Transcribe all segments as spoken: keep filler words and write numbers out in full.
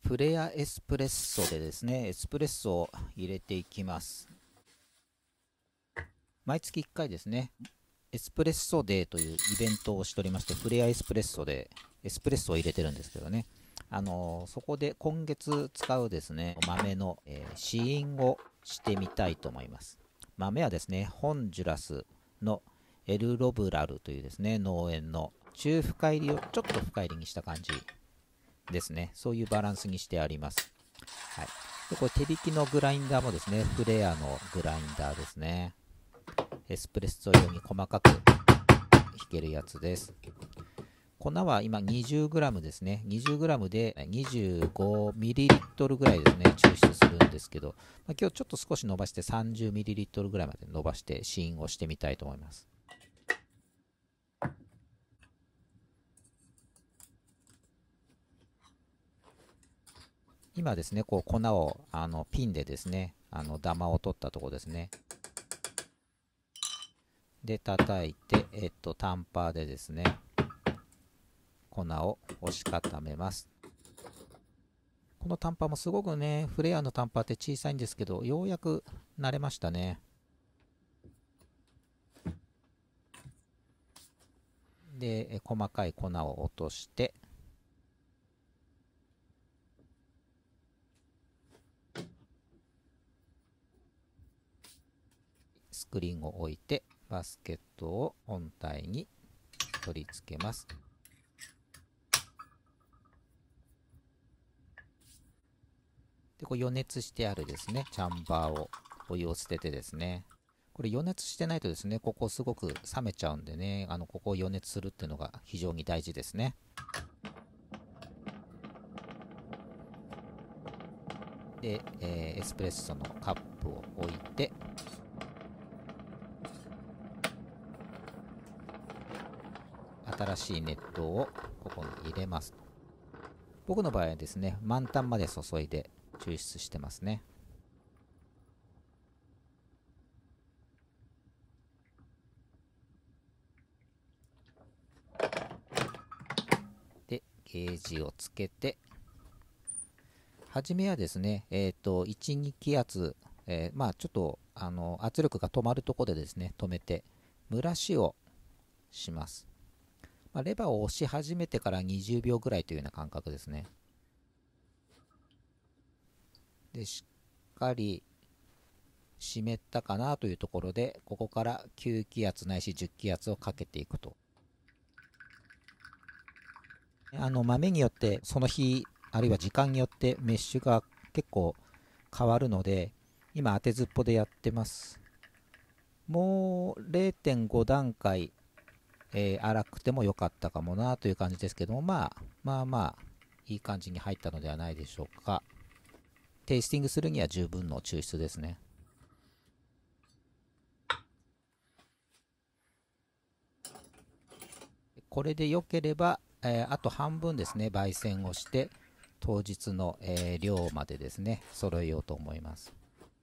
フレアエスプレッソでですね、エスプレッソを入れていきます。毎月いっかいですね、エスプレッソデーというイベントをしておりまして、フレアエスプレッソでエスプレッソを入れてるんですけどね、あのー、そこで今月使うですね、豆の、えー、試飲をしてみたいと思います。豆はですね、ホンジュラスのエルロブラルというですね、農園の中深入りをちょっと深入りにした感じですね。そういうバランスにしてあります。はい。で、これ手引きのグラインダーもですね、フレアのグラインダーですね。エスプレッソ用に細かく引けるやつです。粉は今 にじゅうグラム ですね。にじゅうグラム で にじゅうごミリリットル ぐらいですね、抽出するんですけど、まあ、今日ちょっと少し伸ばして さんじゅうミリリットル ぐらいまで伸ばして試飲をしてみたいと思います。今ですね、こう粉をあのピンでですね、あのダマを取ったところですね。で、叩いて、えっと、タンパーでですね、粉を押し固めます。このタンパーもすごくね、フレアのタンパーって小さいんですけど、ようやく慣れましたね。で、細かい粉を落として、スクリーンを置いて、バスケットを本体に取り付けます。で、こう予熱してあるですね、チャンバーをお湯を捨ててですね、これ予熱してないとですね、ここすごく冷めちゃうんでね、あのここを予熱するっていうのが非常に大事ですね。で、えーエスプレッソのカップを置いて、新しい熱湯をここに入れます。僕の場合はですね、満タンまで注いで抽出してますね。で、ゲージをつけて、初めはですね、えっと、いち、に気圧、えーまあちょっとあの圧力が止まるところでですね、止めて、蒸らしをします。まあ、レバーを押し始めてからにじゅうびょうぐらいというような感覚ですね。で、しっかり湿ったかなというところで、ここからきゅう気圧ないしじゅう気圧をかけていくと。あの豆によって、その日、あるいは時間によってメッシュが結構変わるので、今当てずっぽでやってます。もう れいてんご 段階、えー粗くても良かったかもなという感じですけども、まあまあまあいい感じに入ったのではないでしょうか。テイスティングするには十分の抽出ですね。これで良ければ、えーあと半分ですね、焙煎をして当日の、えー量までですね揃えようと思います。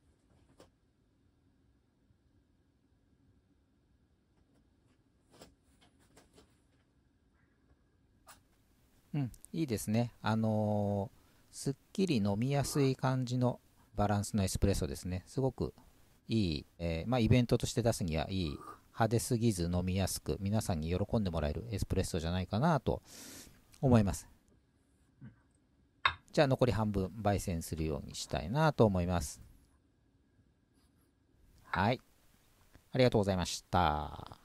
うん、いいですね。あのーすっきり飲みやすい感じのバランスのエスプレッソですね。すごくいい、えーまあ、イベントとして出すにはいい、派手すぎず飲みやすく、皆さんに喜んでもらえるエスプレッソじゃないかなと思います。じゃあ残り半分焙煎するようにしたいなと思います。はい。ありがとうございました。